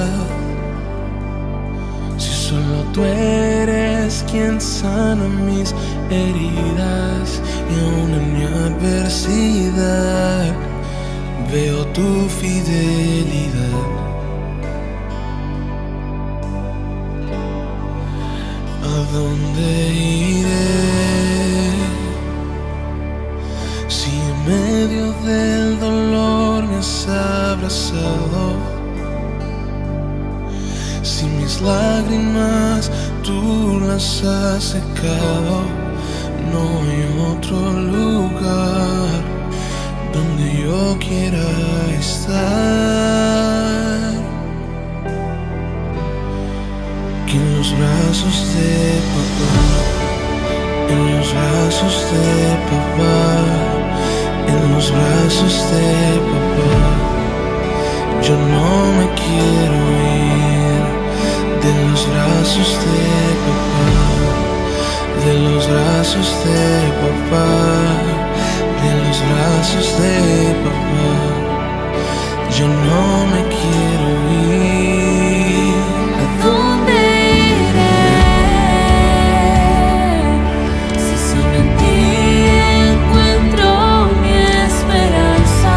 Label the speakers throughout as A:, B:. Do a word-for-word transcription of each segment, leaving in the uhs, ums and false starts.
A: Si solo tú eres quien sana mis heridas y aún en mi adversidad veo tu fidelidad. ¿A dónde iré si en medio del dolor me has abrazado? Si mis lágrimas tú las has secado, no hay otro lugar donde yo quiera estar que en los brazos de papá, en los brazos de papá, en los brazos de papá. Yo no me quiero ir de los brazos de papá, de los brazos de papá, de los brazos de papá. Yo no me quiero ir.
B: ¿A dónde iré si solo en ti encuentro mi esperanza?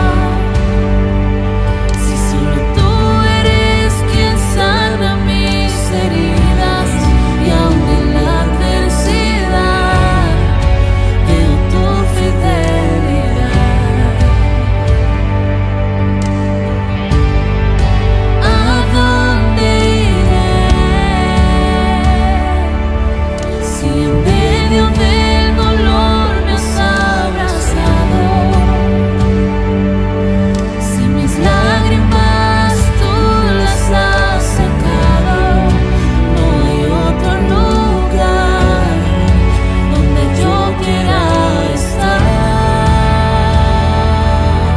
B: Si solo tú eres quien sana mis heridas y aún en la adversidad veo tu fidelidad. ¿A dónde iré si en medio del dolor me has abrazado? Si mis lágrimas tú las has secado, no hay otro lugar donde yo quiera estar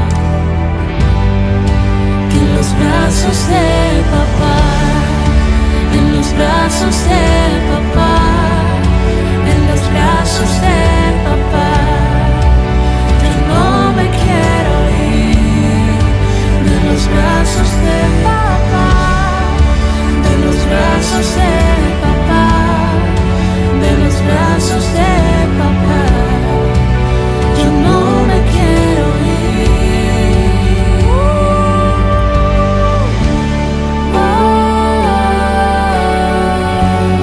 B: que en los brazos de papá, en los brazos de papá, en los brazos de papá. Yo no me quiero ir de los brazos de papá, de los brazos de papá, de los brazos de papá. Yo no me quiero ir. Oh,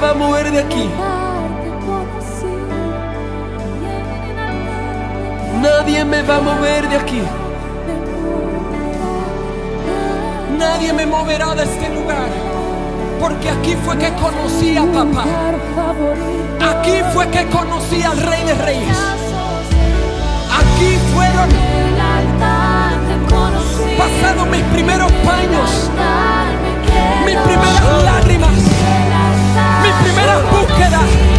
C: va a mover de aquí. Nadie me va a mover de aquí. Nadie me moverá de este lugar. Porque aquí fue que conocí a papá. Aquí fue que conocí al Rey de Reyes. Aquí fueron pasados mis primeros paños, mis primeras lágrimas, mis primeras búsquedas.